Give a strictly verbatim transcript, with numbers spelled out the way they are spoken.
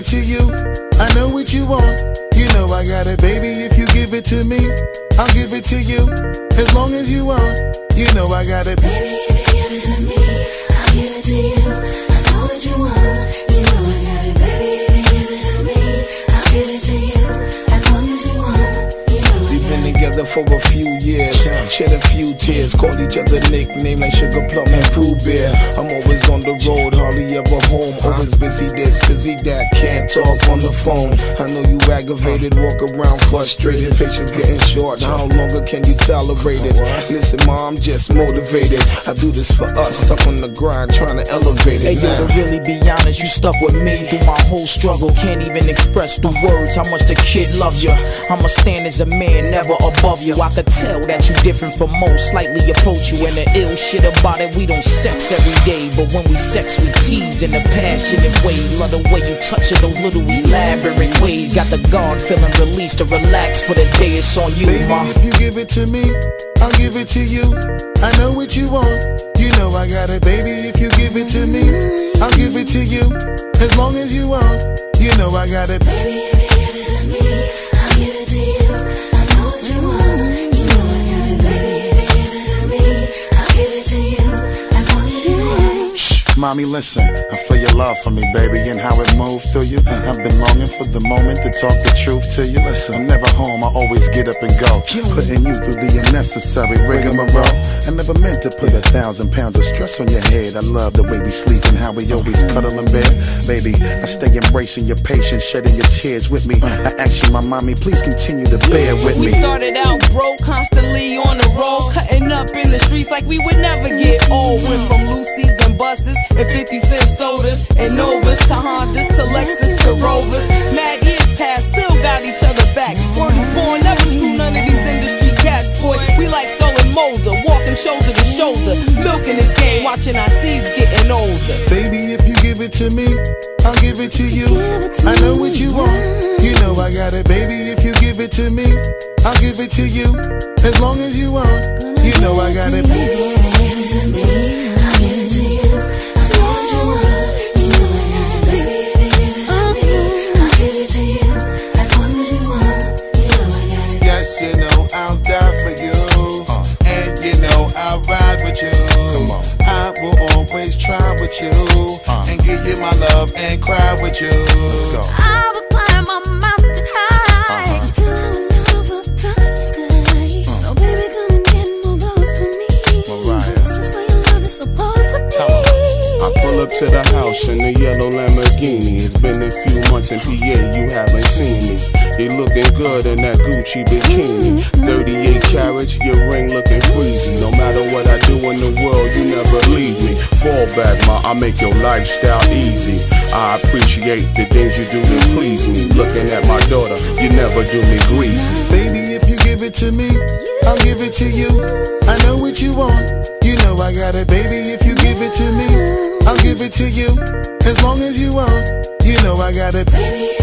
it to you. I know what you want. You know I got it, baby. If you give it to me, I'll give it to you. As long as you want, you know I got it. Baby, if you give it to me, I'll give it to you. I know what you want. You know I got it. Baby, if you give it to me, I'll give it to you. As long as you want. We've been together for a few years, shed a few tears, called each other nicknames like Sugar Plum and Pooh Bear. I'm always on the road, hardly ever home. Always busy this, busy that, can't talk on the phone. I know you aggravated, walk around frustrated, patience getting short. How longer can you tolerate it? Listen, ma, I'm just motivated. I do this for us, stuck on the grind, trying to elevate it. Hey, yo, to really be honest, you stuck with me through my whole struggle. Can't even express through words how much the kid loves you. I'ma stand as a man, never above you. I could tell that you different from most, slightly approach you. And the ill shit about it, we don't sex every day, but when we sex, we tease in a passionate way. Love the way you touch it, those little elaborate ways. Got the guard feeling released to relax for the day. It's on you, baby, ma. if you give it to me, I'll give it to you. I know what you want. You know I got it, baby. If you give it to me, I'll give it to you. As long as you want, you know I got it. Baby, if you give it to me, I'll give it to you. I know what you want. You know I got it. Baby, if you give it to me, I'll give it to you. As long as you want. Shh, mommy, listen. I feel your love for me, baby, and how it moved through you. I've been longing for the moment to talk the truth to you. Listen, I'm never home, I always get up and go, putting you through the unnecessary rigmarole. I never meant to put a thousand pounds of stress on your head. I love the way we sleep and how we always cuddle in bed. Baby, I stay embracing your patience, shedding your tears with me. I ask you, my mommy, please continue to bear with me. We started out broke, constantly on the road, cutting up in the streets like we would never get old. Went from Lucy's and buses and fifty cent sodas and Novas to Hondas to Lexus to Rovers. Mad years past, still got each other back. Word is born, never screw none of these industry cats, boy. We like Skull and Molder, walking shoulder to shoulder, milking this game, watching our seeds getting older. Baby, if you give it to me, I'll give it to you. I know what you want. You know I got it, baby. If you give it to me, I'll give it to you. As long as you want, you know I got it. Baby, if you give it to me, I'll give it to you. I know what you want. You know I got it. Baby, if you give it to me, I'll give it to you. As long as you want, you know I got it. Yes, you know I'll die for you, uh, and you know I'll ride with you. Come on. I will always try with you, uh, and give you my love and cry with you. Let's go. I will climb a mountain high, uh-huh, till our love will touch the sky. Uh. So baby, come and get more close to me. Mariah. This is where your love is supposed to be. I pull up to the house in the yellow Lamborghini. It's been a few months in P A, you haven't seen me. You looking good in that Gucci bikini. thirty-eight carats, your ring looking freezy. No matter what I do in the world, you never leave me. Fall back, ma, I make your lifestyle easy. I appreciate the things you do to please me. Looking at my daughter, you never do me greasy. Baby, if you give it to me, I'll give it to you. I know what you want. You know I got it, baby. If you give it to me, I'll give it to you. As long as you want, you know I got it. Baby,